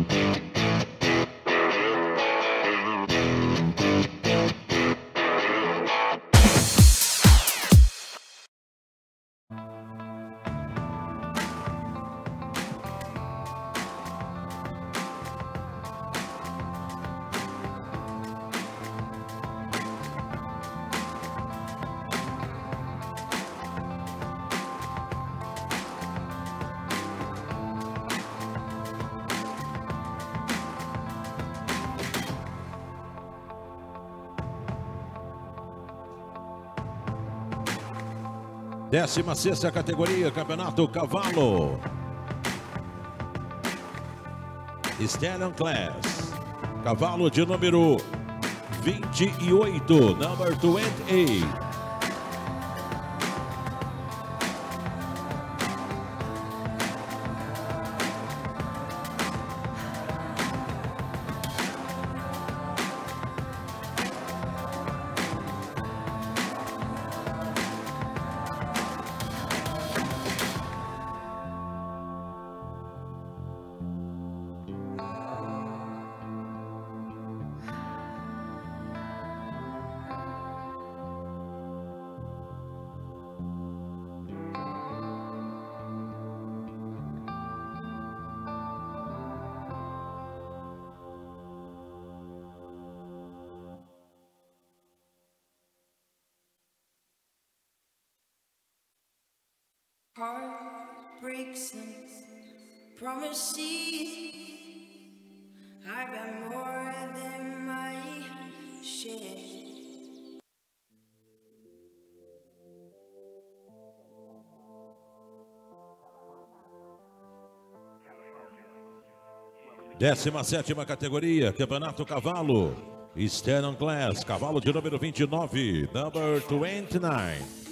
Décima sexta categoria, Campeonato Cavalo. Stallion Class. Cavalo de número 28, number 28. Heart breaks and promises. I got more than my share. Décima sétima categoria, Campeonato Cavalo. Stallion Class, cavalo de número 29, number 29.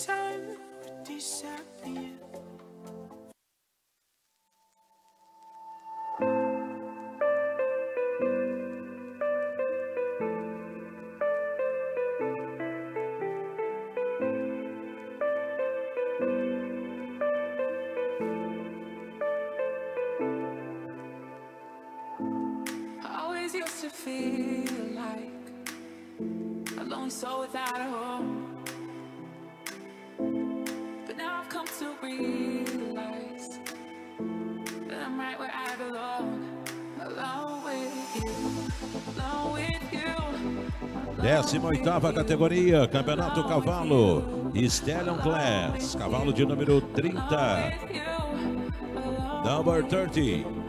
To feel like a lonely soul without a home, but now I've come to realize that I'm right where I belong, alone with you, alone with you. Décima oitava categoria, Campeonato Cavalo, Stallion Class, cavalo de número 30, number 30.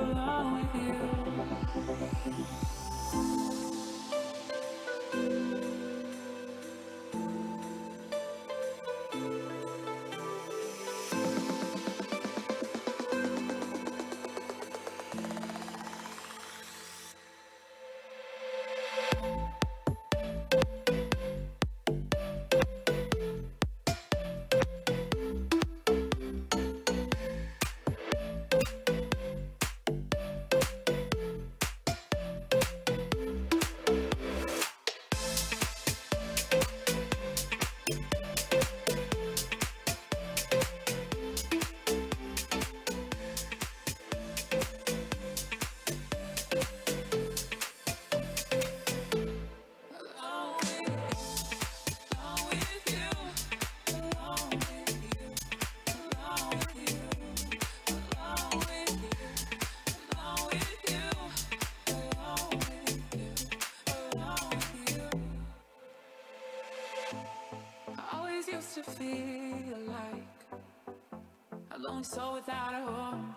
To feel like a lonely soul without a home,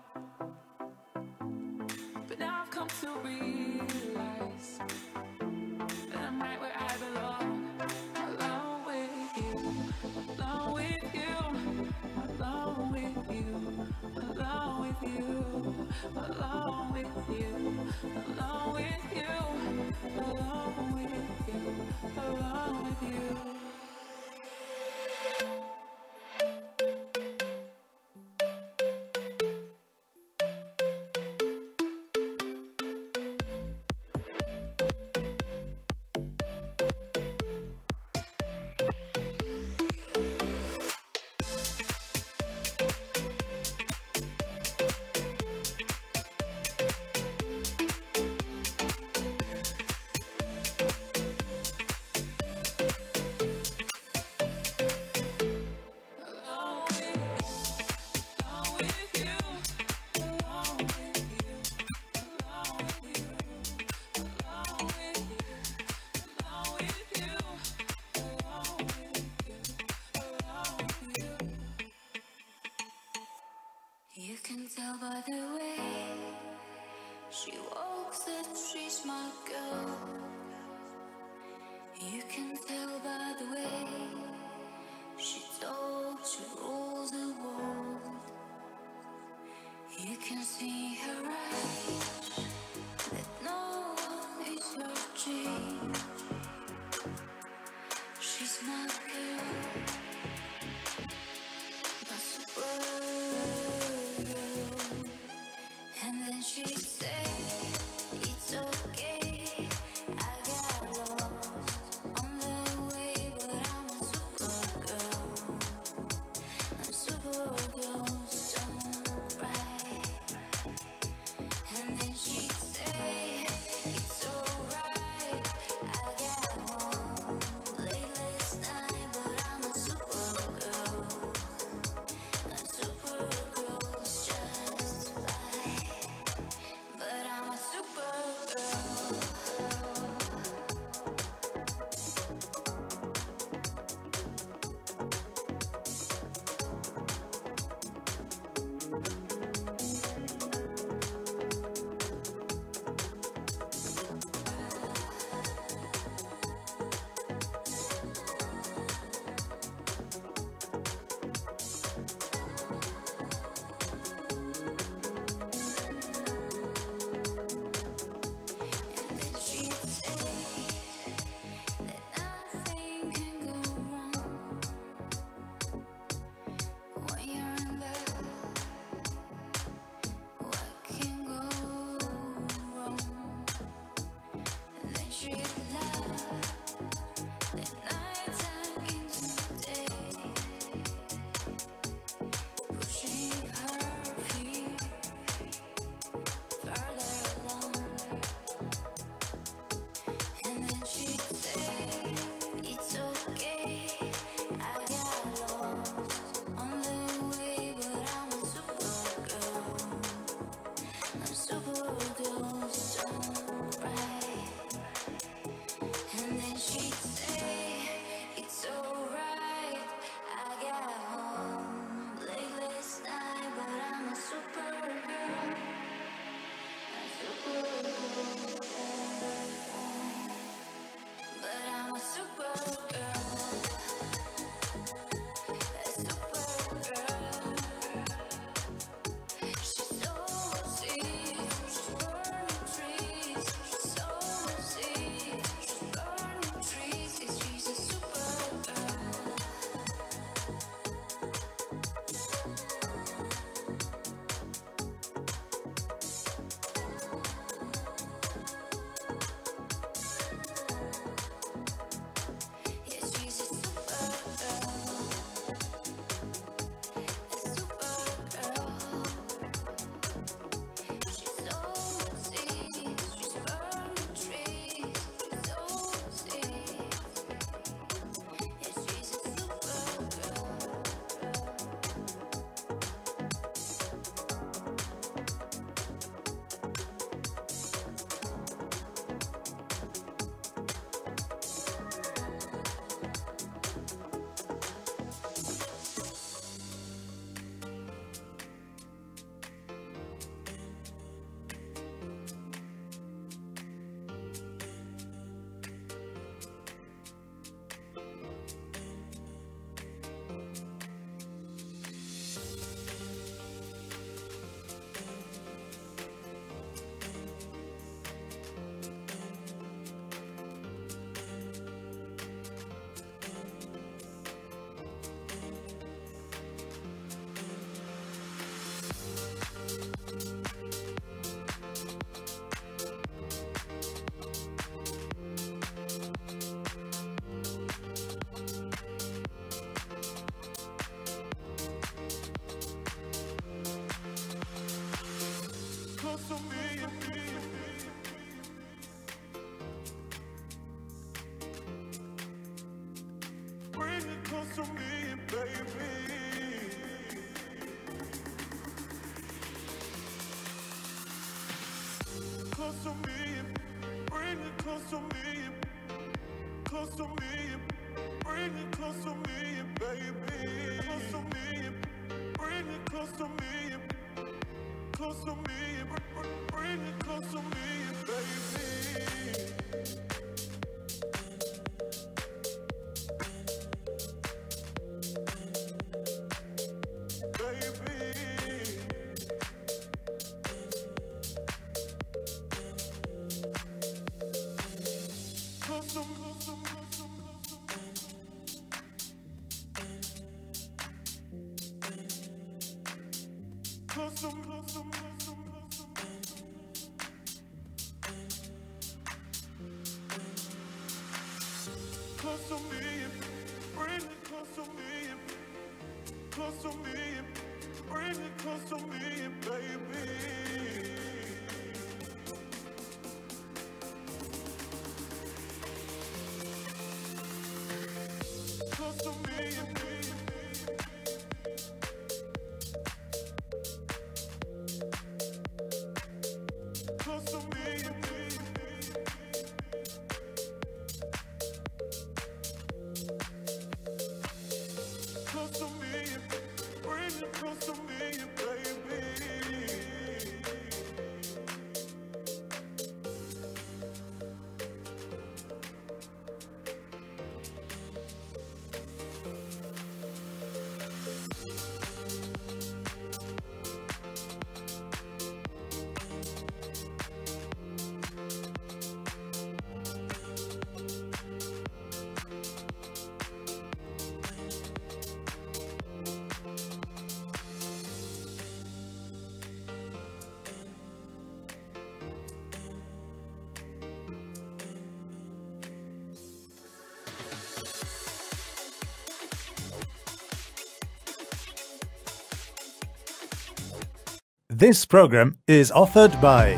but now I've come to realize that I'm right where I belong, alone with you, alone with you, alone with you, alone with you, alone with you, alone with you, alone with you, alone with you. She walks the streets, my girl. You can tell by the way she talks, she rules the world. You can see her eyes that no one is searching. She's my girl, my supergirl. And then she say, it's okay, I got lost on the way, but I'm a supergirl. I'm supergirl, so right. And then she say, it's alright, I got home late last night, but I'm a supergirl. A supergirl's just fine, but I'm a supergirl. And then she'd say that nothing can go wrong when you're in love. What can go wrong? And then she'd laugh the nighttime into day, pushing her feet further along. And then she'd say, it's okay, I got lost on the way, but I'm a supergirl. I'm supergirl, so right. And then she'd say, it's alright, I got home late last night, but I'm a supergirl. I'm supergirl, but I'm a supergirl. A supergirl. She's so sweet, she's burning trees. She's so sweet, she's burning trees. She's a supergirl. Yes, she's a supergirl. A supergirl. She's so sweet, she's burning trees. She's so sweet. Yes, she's a supergirl. Close to me, bring it close to me, baby. Close to me, bring it close to me, close to me, bring it close to me, baby. Close to me, bring it close to me, close to me, bring it close to me, close to me, bring it close to me, baby. Close to me, close to me. Close to me, bring it close to me, baby. This program is offered by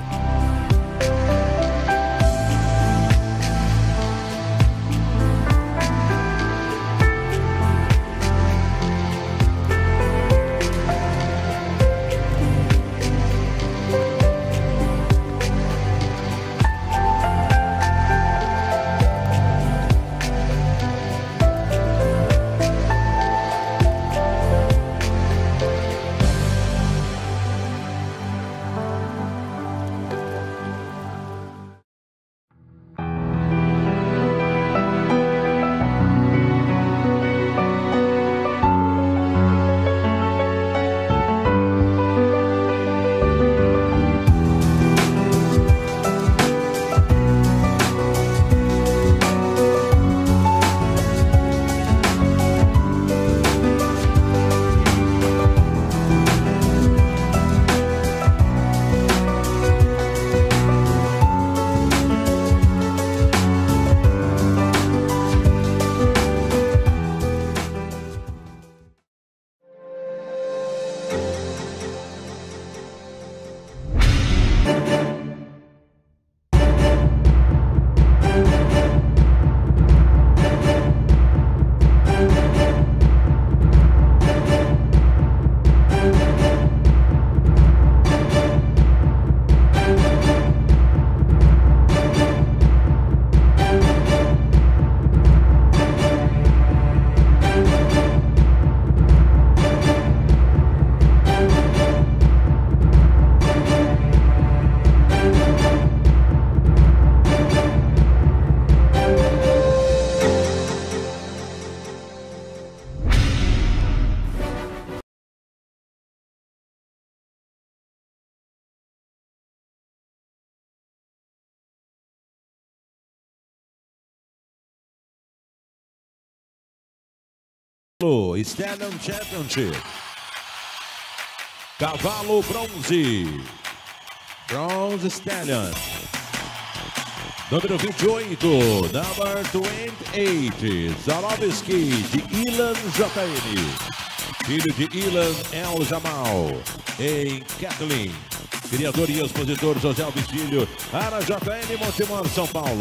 Stallion Championship. Cavalo bronze. Bronze Stallion. Número 28, number 28, Zarovski, de Ilan JN. Filho de Ilan El Jamal, em Kathleen. Criador e expositor José Alves Filho, Ara JN, Montemor, São Paulo.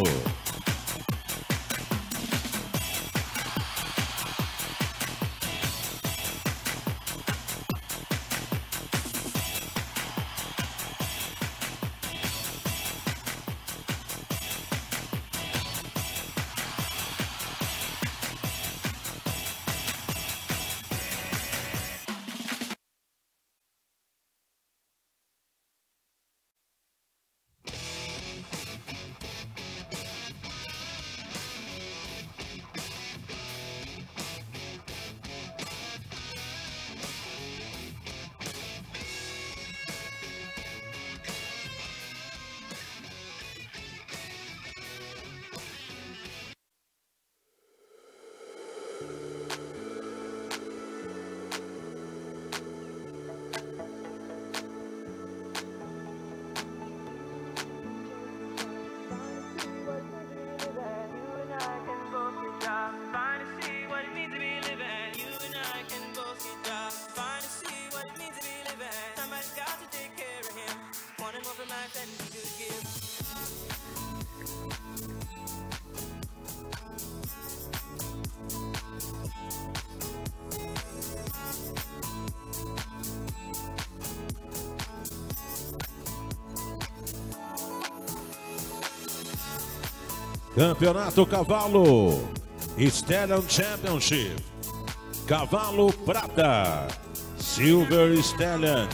Campeonato Cavalo Stallion Championship. Cavalo Prata Silver Stallion.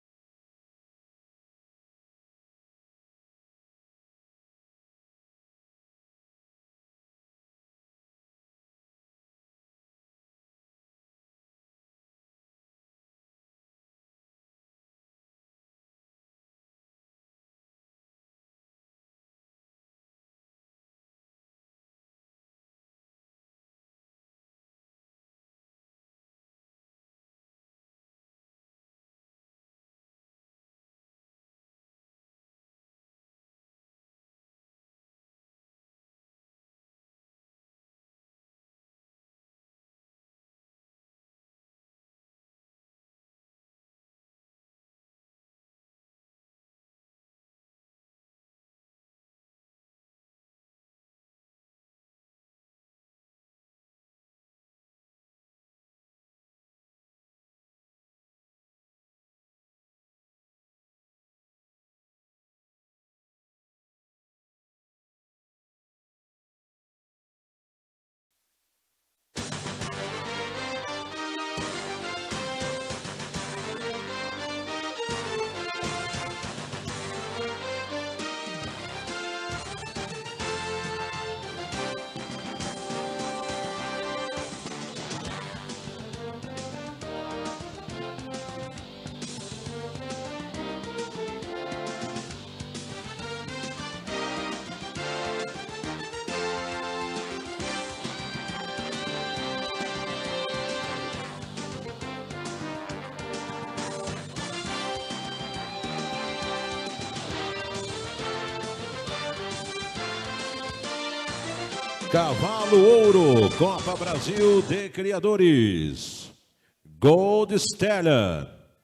Cavalo Ouro, Copa Brasil de Criadores. Gold Stallion.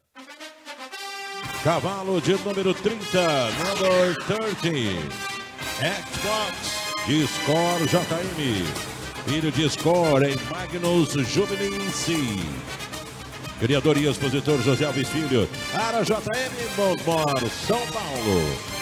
Cavalo de número 30, number 30. Xbox de Score JM. Filho de Score em Magnus Jubilense. Criador e expositor José Alves Filho. Ara JM, Montemor, São Paulo.